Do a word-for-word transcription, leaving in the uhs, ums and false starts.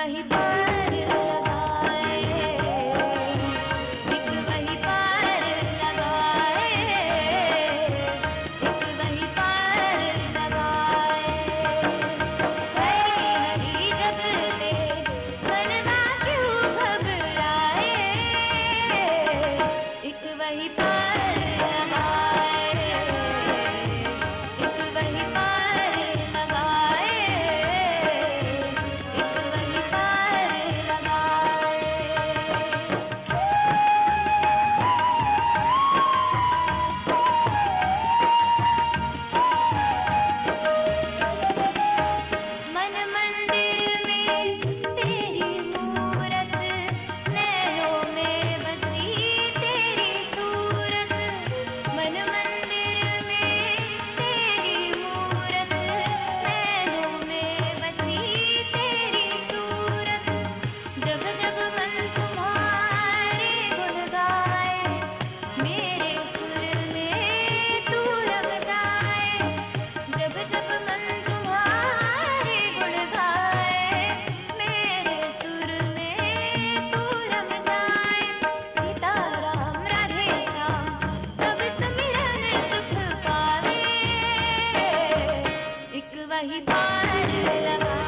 वही पार लगाए, एक वही पार लगाए, एक वही पार लगाए। हरी हरी जब ले मनवा क्यों घबराए, एक वही पार लगाए, एक वही पार लगाए, एक वही पार लगाए। मन मंदिर में तेरी मूरत, नैनों में बसी तेरी सूरत। मन मंदिर में तेरी मूरत, नैनों में बसी तेरी सूरत। जब जब मन तुम्हारे गुण गाए, मेरे सुर में तू रम जाए। जब जब मन तुम्हारे गुण गाए, मेरे सुर में तू रम जाए। सीताराम राधे श्याम सब सुमिरन सुख पावे, एक वही पार लगाए।